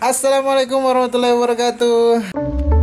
Assalamualaikum warahmatullahi wabarakatuh.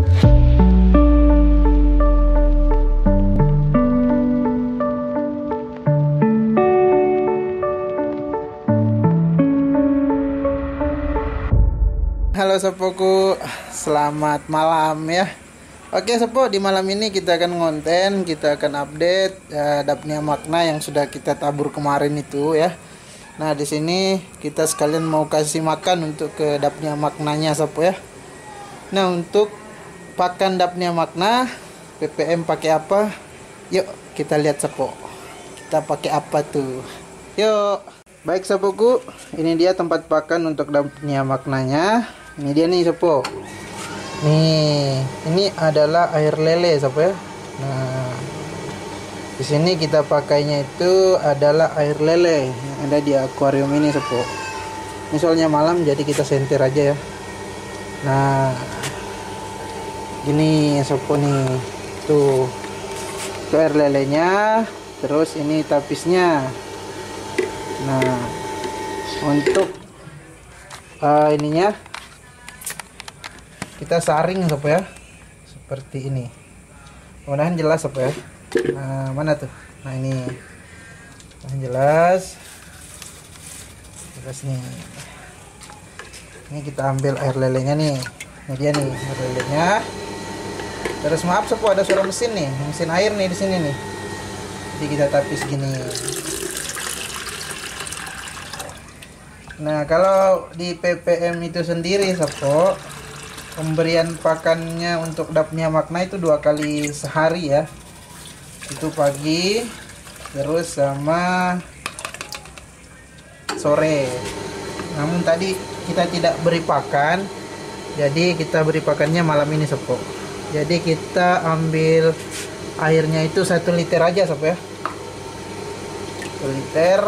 Halo sepuku, selamat malam ya. Oke sepuku, di malam ini kita akan ngonten, kita akan update dapnya makna yang sudah kita tabur kemarin itu ya. Nah di sini kita sekalian mau kasih makan untuk ke dapnya maknanya sopo ya. Nah untuk pakan dapnya makna PPM pakai apa? Yuk kita lihat sopo. Kita pakai apa tuh? Yuk. Baik sopoku, ini dia tempat pakan untuk dapnya maknanya. Ini dia nih sopo. Nih, ini adalah air lele sopo ya. Nah, di sini kita pakainya itu adalah air lele yang ada di akuarium ini sopo. Ini soalnya malam jadi kita sentir aja ya. Nah, gini sopo nih. Tuh. Itu air lelenya, terus ini tapisnya. Nah, untuk ininya kita saring sopo ya. Seperti ini. Mudah-mudahan jelas sopo ya. Nah, mana tuh? Nah, ini. Nah, jelas. Jelas nih. Ini kita ambil air lelenya nih. Ini dia nih air lelenya. Terus maaf sopo, ada suara mesin nih, mesin air nih di sini nih. Jadi kita tapis gini. Nah, kalau di PPM itu sendiri sopo, pemberian pakannya untuk dapnya makna itu 2 kali sehari ya. Itu pagi terus sama sore. Namun tadi kita tidak beri pakan, jadi kita beri pakannya malam ini sopo. Jadi kita ambil airnya itu 1 liter aja sopo ya. 1 liter.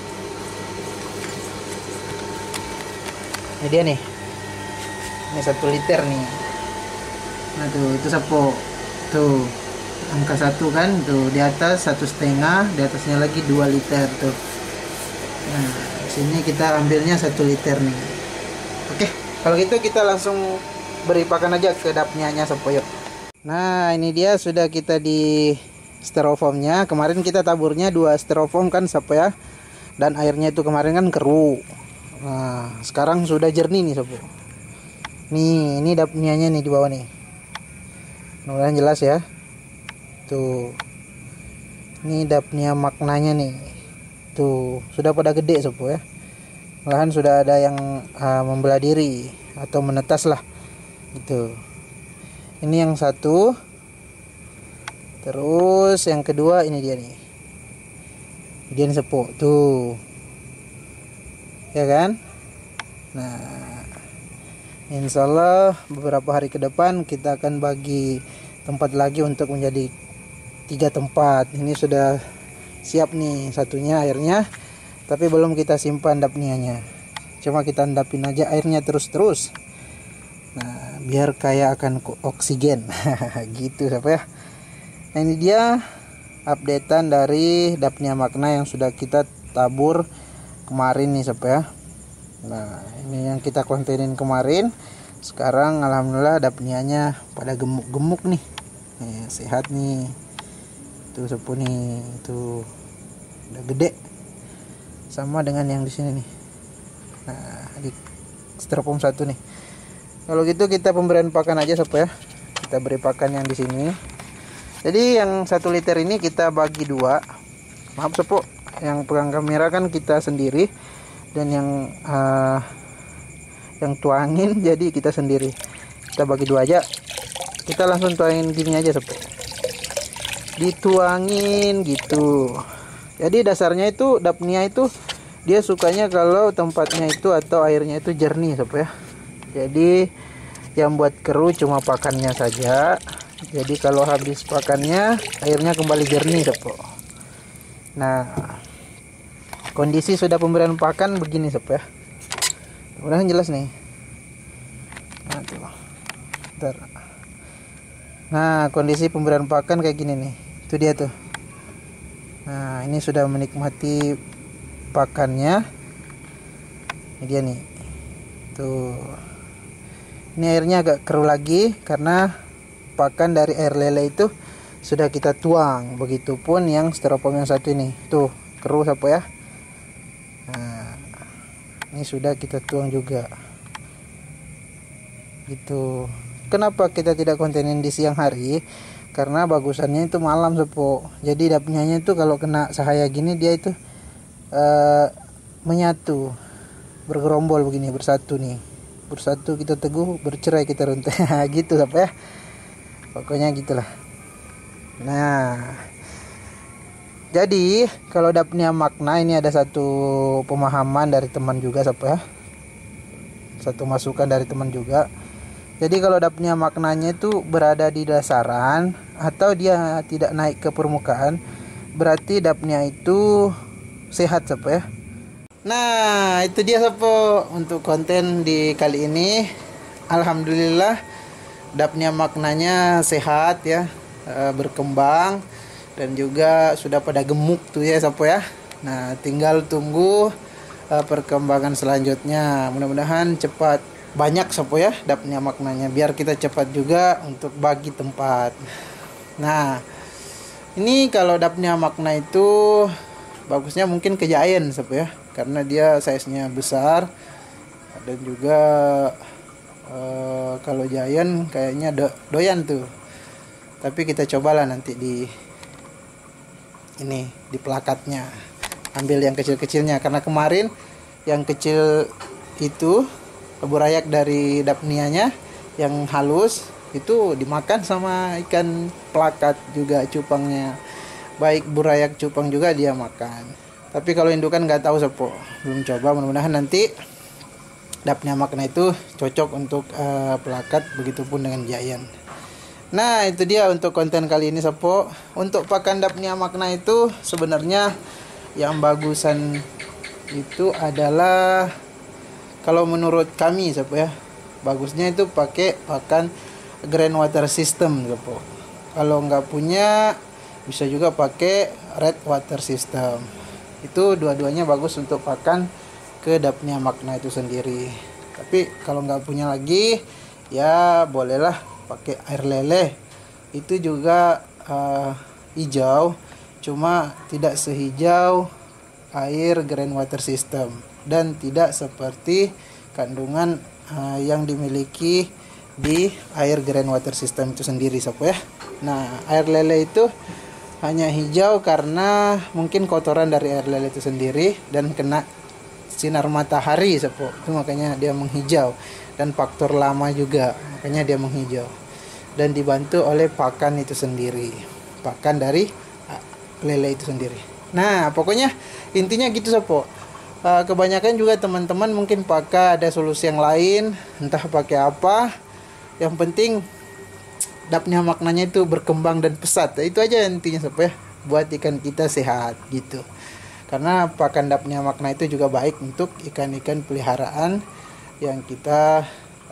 Ini dia nih. Ini 1 liter nih. Nah tuh itu sopo. Tuh angka 1 kan, tuh di atas 1,5, di atasnya lagi 2 liter tuh. Nah sini kita ambilnya 1 liter nih. Oke, kalau gitu kita langsung beri pakan aja ke dapnya sopo yuk. Nah ini dia sudah kita di styrofoamnya. Kemarin kita taburnya 2 styrofoam kan sopo ya, dan airnya itu kemarin kan keruh. Nah sekarang sudah jernih nih sopo. Nih ini dapnianya nih di bawah nih. Mudah-mudahan jelas ya. Tuh, ini dapnya maknanya nih. Tuh, sudah pada gede sopo ya. Malahan sudah ada yang membelah diri atau menetas lah. Gitu. Ini yang satu. Terus yang kedua ini dia nih. Dia nih sopo. Tuh. Ya kan? Nah, insya Allah beberapa hari ke depan kita akan bagi tempat lagi untuk menjadi 3 tempat. Ini sudah siap nih satunya airnya, tapi belum kita simpan dapnianya. Cuma kita endapin aja airnya terus-terus. Nah, biar kaya akan oksigen. Gitu siapa ya. Nah, ini dia updatean dari dapnya makna yang sudah kita tabur kemarin nih siapa ya. Nah, ini yang kita kontenin kemarin. Sekarang alhamdulillah dapnianya pada gemuk-gemuk nih. Nih, sehat nih. Tuh sepuh nih, tuh udah gede. Sama dengan yang di sini nih. Nah, di styrofoam 1 nih. Kalau gitu kita pemberian pakan aja sopo ya. Kita beri pakan yang di sini. Jadi yang 1 liter ini kita bagi 2. Maaf sopo, yang pegang kamera kan kita sendiri, dan yang tuangin jadi kita sendiri. Kita bagi 2 aja. Kita langsung tuangin gini aja sopo. Dituangin gitu. Jadi dasarnya itu dapnia itu dia sukanya kalau tempatnya itu atau airnya itu jernih sopo ya. Jadi yang buat keruh cuma pakannya saja. Jadi kalau habis pakannya airnya kembali jernih sopo. Nah, kondisi sudah pemberian pakan begini sopo ya. Mudah-mudahan jelas nih. Nah, kondisi pemberian pakan kayak gini nih. Itu dia tuh. Nah, ini sudah menikmati pakannya. Ini dia nih. Tuh. Ini airnya agak keruh lagi karena pakan dari air lele itu sudah kita tuang. Begitupun yang styrofoam yang satu ini, tuh keruh apa ya. Nah, ini sudah kita tuang juga. Gitu. Kenapa kita tidak kontenin di siang hari? Karena bagusannya itu malam sepo. Jadi dapnianya itu kalau kena cahaya gini dia itu menyatu, bergerombol begini, bersatu nih. Bersatu kita teguh, bercerai kita runtuh. Gitu apa ya? Pokoknya gitulah. Nah, jadi kalau dapnya makna ini ada satu pemahaman dari teman juga apa ya? Satu masukan dari teman juga. Jadi kalau dapnya maknanya itu berada di dasaran atau dia tidak naik ke permukaan, berarti dapnya itu sehat apa ya. Nah, itu dia Sopo untuk konten di kali ini. Alhamdulillah dapnya maknanya sehat ya, berkembang dan juga sudah pada gemuk tuh ya Sopo ya. Nah, tinggal tunggu perkembangan selanjutnya. Mudah-mudahan cepat banyak Sopo ya dapnya maknanya, biar kita cepat juga untuk bagi tempat. Nah, ini kalau dapnya makna itu bagusnya mungkin ke giant Sopo ya, karena dia size-nya besar. Dan juga kalau giant kayaknya doyan tuh. Tapi kita cobalah nanti di pelakatnya, ambil yang kecil-kecilnya, karena kemarin yang kecil itu burayak dari dapnianya yang halus itu dimakan sama ikan pelakat juga, cupangnya. Baik burayak cupang juga dia makan. Tapi kalau indukan nggak tahu Sopo, belum coba. Mudah-mudahan nanti dapnya makna itu cocok untuk pelakat, begitupun dengan giant. Nah, itu dia untuk konten kali ini Sopo. Untuk pakan dapnya makna itu sebenarnya yang bagusan itu adalah, kalau menurut kami Sopo ya, bagusnya itu pakai pakan Grand Water System Sopo. Kalau nggak punya bisa juga pakai Red Water System. Itu dua-duanya bagus untuk pakan ke dapnya makna itu sendiri. Tapi kalau nggak punya lagi ya bolehlah pakai air lele. Itu juga hijau, cuma tidak sehijau air Grand Water System dan tidak seperti kandungan yang dimiliki di air Grand Water System itu sendiri Sopo ya. Nah, air lele itu hanya hijau karena mungkin kotoran dari air lele itu sendiri dan kena sinar matahari Sopo. Itu makanya dia menghijau, dan faktor lama juga makanya dia menghijau, dan dibantu oleh pakan itu sendiri, pakan dari lele itu sendiri. Nah, pokoknya intinya gitu Sopo. Kebanyakan juga teman-teman mungkin pakai ada solusi yang lain, entah pakai apa. Yang penting dapnya maknanya itu berkembang dan pesat. Itu aja intinya Sopo ya, buat ikan kita sehat gitu. Karena pakan dapnya makna itu juga baik untuk ikan-ikan peliharaan yang kita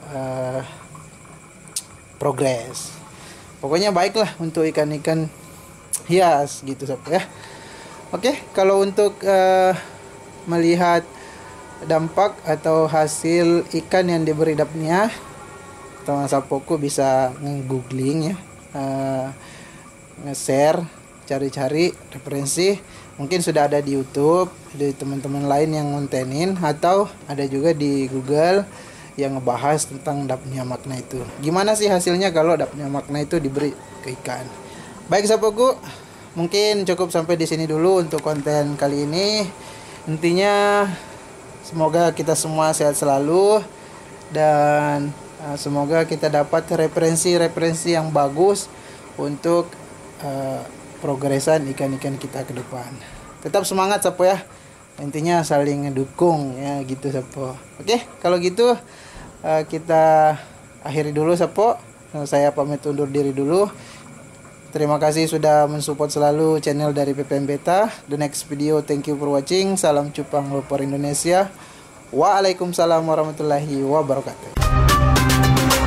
progres. Pokoknya baiklah untuk ikan-ikan hias gitu Sopo ya. Oke, kalau untuk melihat dampak atau hasil ikan yang diberi dapnya, teman Sapoku bisa nge-googling ya, nge-share, cari-cari referensi. Mungkin sudah ada di YouTube, dari teman-teman lain yang ngontenin, atau ada juga di Google yang ngebahas tentang dapnya makna itu. Gimana sih hasilnya kalau dapnya makna itu diberi ke ikan. Baik Sapoku, mungkin cukup sampai di sini dulu untuk konten kali ini. Intinya semoga kita semua sehat selalu, dan semoga kita dapat referensi-referensi yang bagus untuk progresan ikan-ikan kita ke depan. Tetap semangat Sapo ya. Intinya saling ngedukung ya gitu Sapo. Oke, kalau gitu kita akhiri dulu Sapo. Saya pamit undur diri dulu. Terima kasih sudah mensupport selalu channel dari PPM Beta. The next video, thank you for watching. Salam cupang lopor Indonesia. Waalaikumsalam warahmatullahi wabarakatuh.